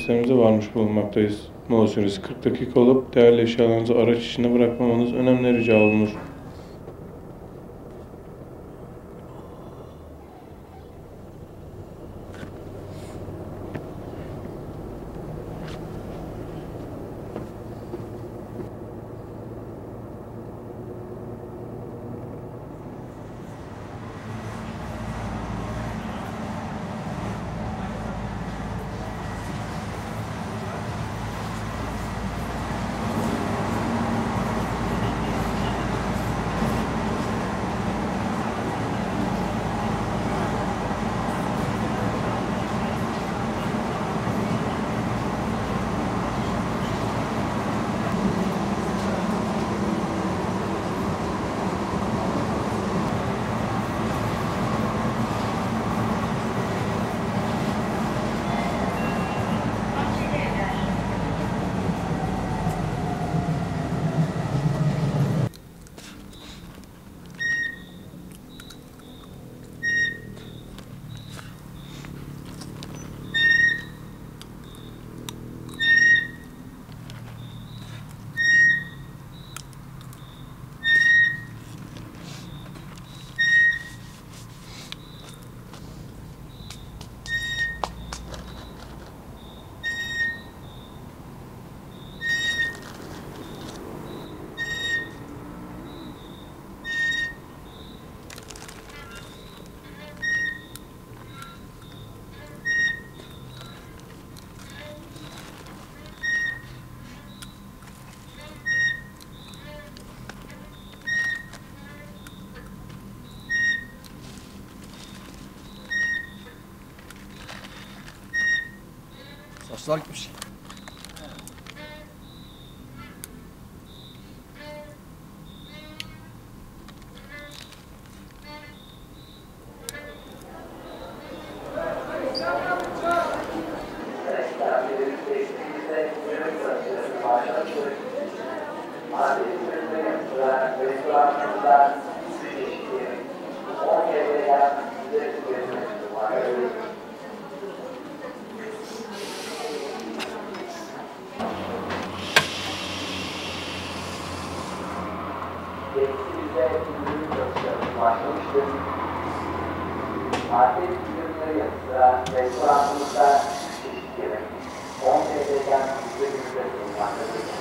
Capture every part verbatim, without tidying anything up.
tesislerimize varmış bulunmaktayız. Mola süresi kırk dakika olup değerli eşyalarınızı araç içinde bırakmamanız önemli rica olunur. Saçlar gitmiş. Tatil ürünleri yanı sıra restoranımızda çeşitli yemek, on T L'den yüzde yüzde bulunmaktadır.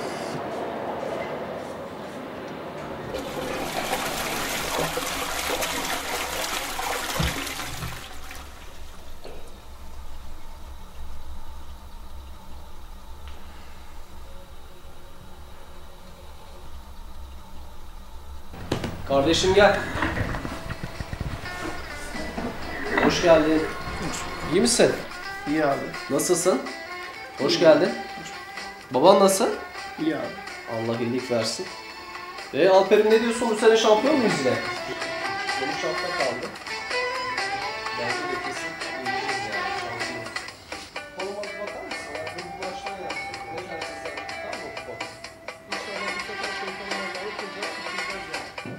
Kardeşim gel. Hoş geldin. İyi misin? İyi abi. Nasılsın? Hoş geldin. Baban nasıl? İyi abi. Allah iyilik versin. E Alper'im ne diyorsun, bu sene şampiyon muyuz yine? Sonuç altta kaldı. Bence de kesin yeneceğiz yani. Şansımız. Konuma bir bakar mısın? Bu maçtan yaptık. Ne dersin sen? Tamam mı kupa? İnşallah bu sefer şampiyonlarla yapacağız. Bitireceğiz yani.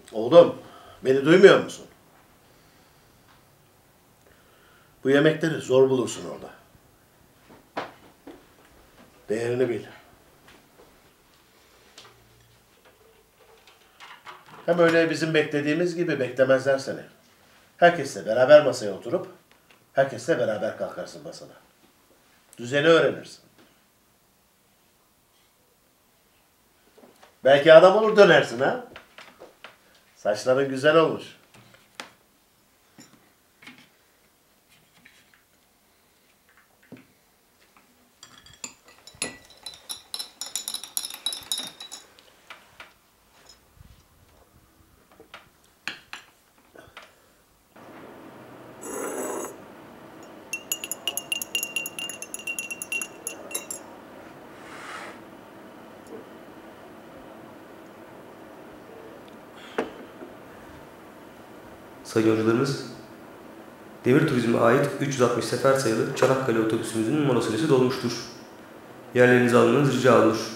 Oğlum, beni duymuyor musun? Bu yemekleri zor bulursun orada. Değerini bil. Hem öyle bizim beklediğimiz gibi beklemezler seni. Herkesle beraber masaya oturup, herkesle beraber kalkarsın masada. Düzeni öğrenirsin. Belki adam olur dönersin ha? Saçların güzel olmuş. Sayın yolcularımız, Devir Turizm'e ait üç yüz altmış sefer sayılı Çanakkale otobüsümüzün monosüresi dolmuştur. Yerlerinizi almanız rica olunur.